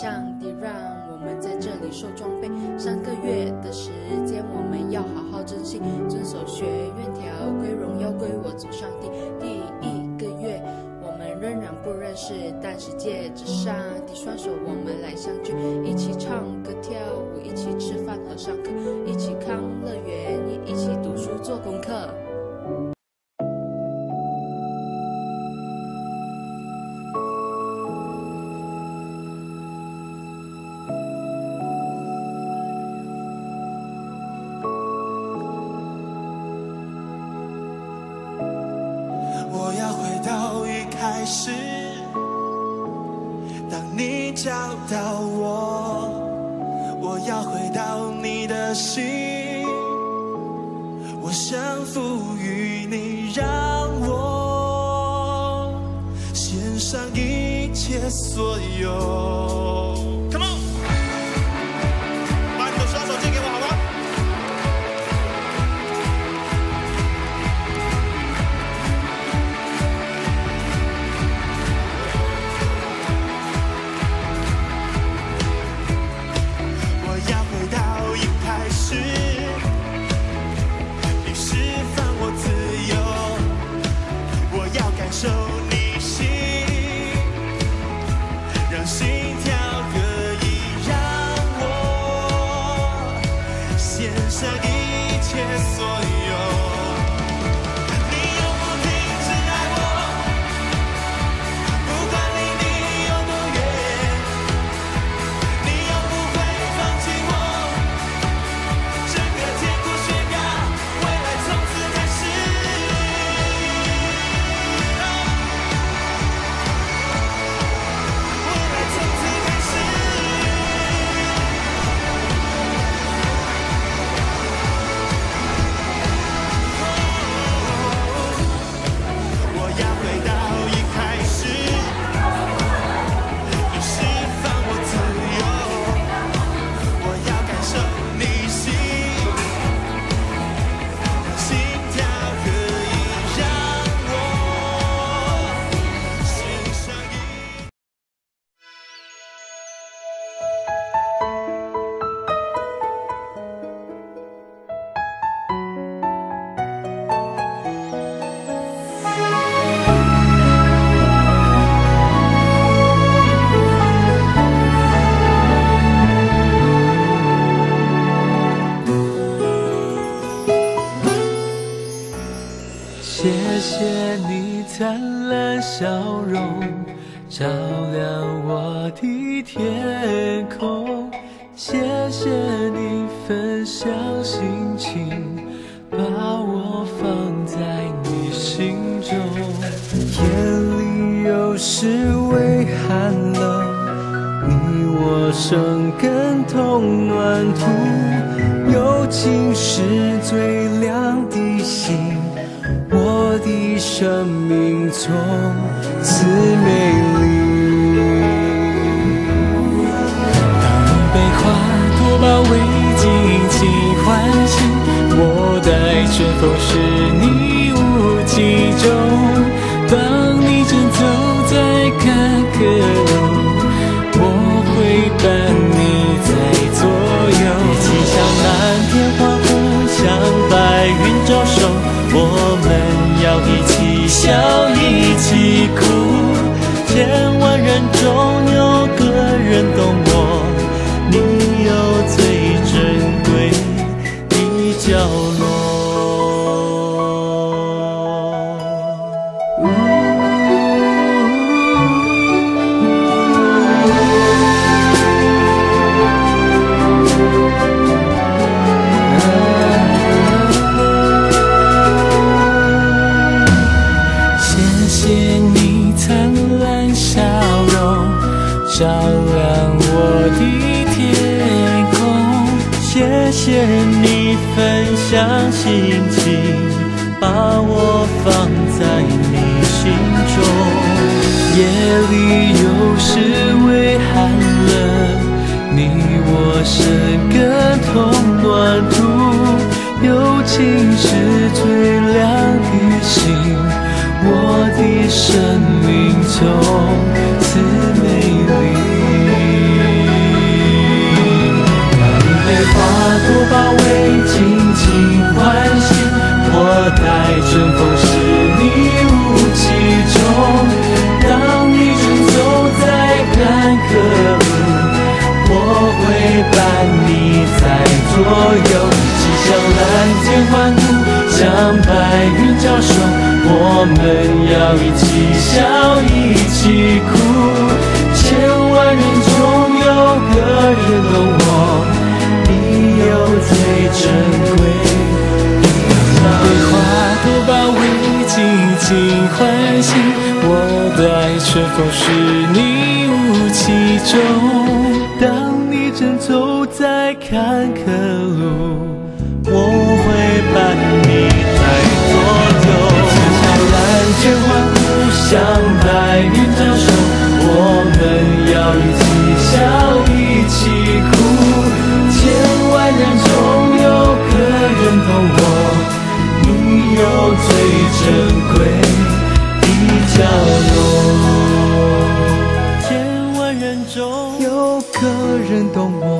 上帝让我们在这里受装备，3个月的时间，我们要好好珍惜，遵守学院条规，荣耀归我主上帝。第1个月，我们仍然不认识，但是借着上帝双手，我们来相聚，一起唱歌跳舞，一起吃饭和上课，一起康乐园，一起读书做功课。 我要回到一开始，当你找到我，我要回到你的心，我降服于你，让我献上一切所有。Come on， 把你的双手借给我好吗？你释放我自由，我要感受你心，让心跳合一，让我献上一切所有。你永不停止爱我，不管离你有多远，你永不会放弃我。 谢谢你灿烂笑容，照亮我的天空。谢谢你分享心情，把我放在你心中。夜里有时微寒冷，你我生根同暖土，友情是最亮的星，我的生命从此美丽。当你被花朵包围，尽情欢喜，我待春风是你无疾中。当你正走在坎坷路，我会伴你在左右。一起向蓝天欢呼，向白云招手，我们要一起笑一起哭，千万人中有个人懂我，你有最珍贵的角落。照亮我的天空，谢谢你分享心情，把我放在你心中。夜里有时微寒冷，你我生根同暖土，友情是最亮的星，我的生命从此美丽。 我们要一起笑，一起哭。千万人中有个人懂我，你有最珍贵。对花朵包围，紧紧唤醒我的爱，春风是你雾气中。当你正走在坎坷路，我会伴你在左右。悄然间欢呼，像白云招手，我们要一起笑，一起哭。千万人中有个人懂我，你有最珍贵的角落。千万人中有个人懂我，